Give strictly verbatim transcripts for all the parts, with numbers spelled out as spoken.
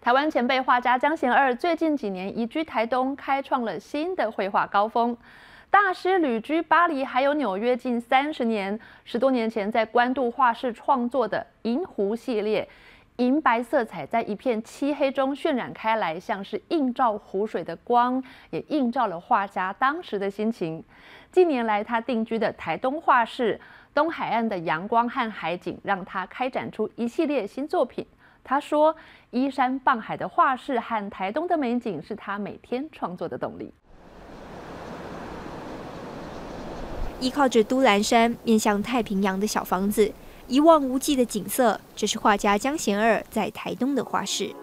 台湾前辈画家江贤二最近几年移居台东，开创了新的绘画高峰。大师旅居巴黎还有纽约近三十年，十多年前在关渡画室创作的银湖系列，银白色彩在一片漆黑中渲染开来，像是映照湖水的光，也映照了画家当时的心情。近年来，他定居的台东画室，东海岸的阳光和海景，让他开展出一系列新作品。他说：“依山傍海的画室和台东的美景是他每天创作的动力。” 依靠着都兰山面向太平洋的小房子，一望无际的景色，这是画家江贤二在台东的画室。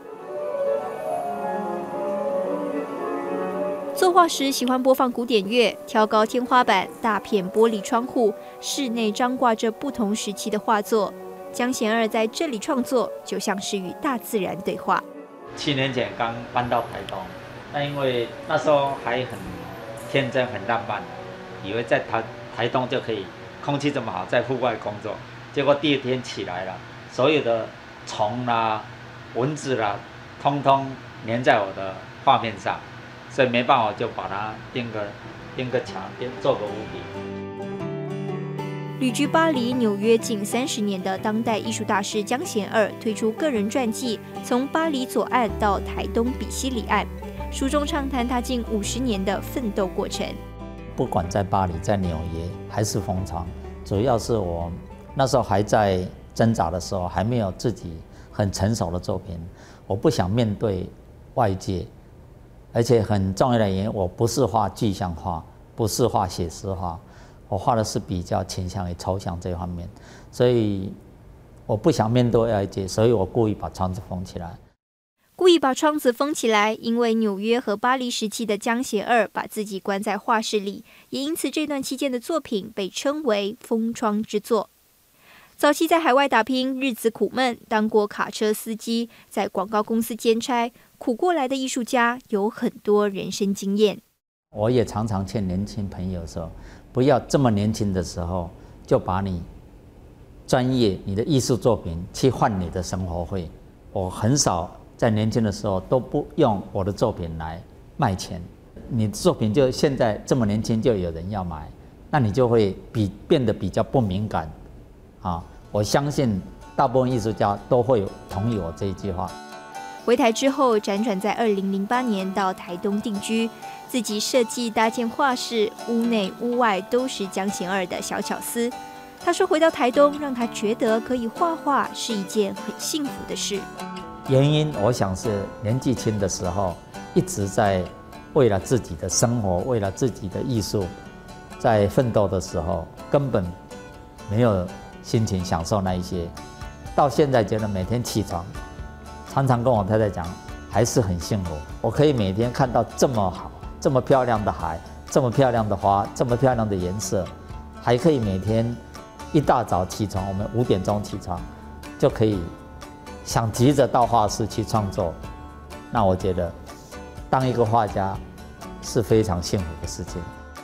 作画时喜欢播放古典乐，挑高天花板，大片玻璃窗户，室内张挂着不同时期的画作。江贤二在这里创作，就像是与大自然对话。 七年前刚搬到台东，那因为那时候还很天真、很浪漫，以为在台台东就可以空气这么好，在户外工作。结果第二天起来了，所有的虫啦、蚊子啦，通通粘在我的画面上，所以没办法，就把它钉个钉个墙，钉做个屋顶。 旅居巴黎、纽约近三十年的当代艺术大师江贤二推出个人传记，从巴黎左岸到台东比西里岸，书中畅谈他近五十年的奋斗过程。 不管在巴黎、在纽约还是风窗，主要是我那时候还在挣扎的时候，还没有自己很成熟的作品，我不想面对外界，而且很重要的原因，我不是画具象画，不是画写实画。我画的是比较倾向于抽象这方面，所以我不想面对外界，所以我故意把窗子封起来。 故意把窗子封起来，因为纽约和巴黎时期的江贤二把自己关在画室里，也因此这段期间的作品被称为封窗之作。早期在海外打拼，日子苦闷，当过卡车司机，在广告公司兼差，苦过来的艺术家有很多人生经验。 我也常常劝年轻朋友说，不要这么年轻的时候就把你专业、你的艺术作品去换你的生活费。我很少在年轻的时候都不用我的作品来卖钱。你的作品就现在这么年轻就有人要买，那你就会比变得比较不敏感啊！我相信大部分艺术家都会同意我这一句话。 回台之后，辗转在二零零八年到台东定居，自己设计搭建画室，屋内屋外都是江贤二的小巧思。他说，回到台东让他觉得可以画画是一件很幸福的事。 原因我想是年纪轻的时候一直在为了自己的生活，为了自己的艺术在奋斗的时候，根本没有心情享受那一些。到现在觉得每天起床，常常跟我太太讲，还是很幸福。我可以每天看到这么好、这么漂亮的海，这么漂亮的花，这么漂亮的颜色，还可以每天一大早起床，我们五点钟起床，就可以想急着到画室去创作。那我觉得，当一个画家是非常幸福的事情。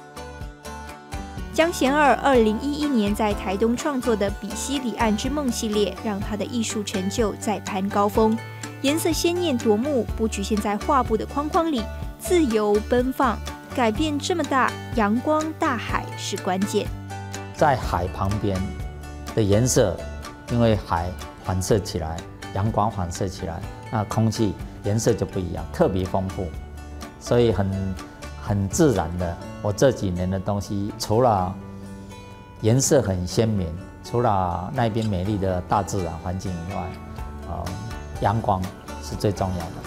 江贤二二零一一年在台东创作的《比西里岸之梦》系列，让他的艺术成就再攀高峰。颜色鲜艳夺目，不局限在画布的框框里，自由奔放，改变这么大，阳光大海是关键。 在海旁边的颜色，因为海反射起来，阳光反射起来，那空气颜色就不一样，特别丰富，所以很很自然的。我这几年的东西，除了颜色很鲜明，除了那边美丽的大自然环境以外，呃，阳光是最重要的。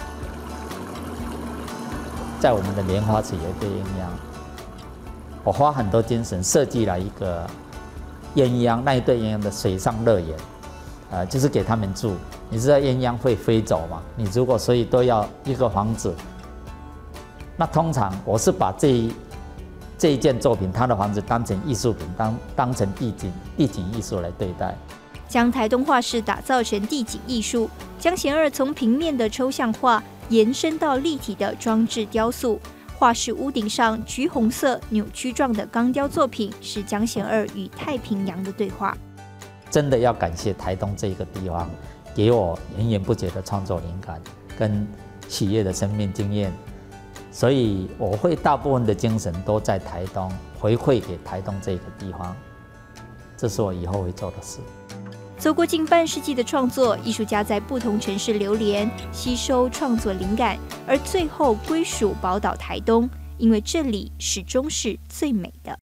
在我们的莲花池有一对鸳鸯，我花很多精神设计了一个鸳鸯，那一对鸳鸯的水上乐园，呃，就是给他们住。你知道鸳鸯会飞走嘛？你如果所以都要一个房子，那通常我是把这一这一件作品，他的房子当成艺术品，当当成地景地景艺术来对待。 将台东画室打造成地景艺术，江贤二从平面的抽象画延伸到立体的装置雕塑。画室屋顶上橘红色扭曲状的钢雕作品，是江贤二与太平洋的对话。 真的要感谢台东这个地方，给我源源不绝的创作灵感， 跟喜悦的生命经验。所以我会大部分的精神都在台东，回馈给台东这个地方，这是我以后会做的事。 走过近半世纪的创作，艺术家在不同城市流连，吸收创作灵感，而最后归属宝岛台东，因为这里始终是最美的。